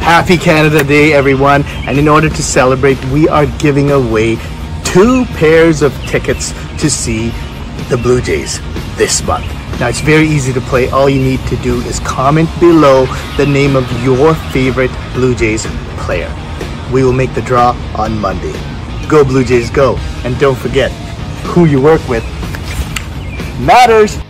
Happy Canada Day, everyone. And in order to celebrate, we are giving away 2 pairs of tickets to see the Blue Jays this month. Now, it's very easy to play. All you need to do is comment below the name of your favorite Blue Jays player. We will make the draw on Monday. Go Blue Jays, go. And don't forget, who you work with matters.